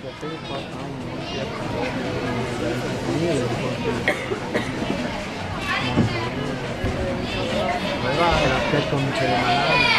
Você pode dar um monte de vai là, l'aspetto non c'è mai.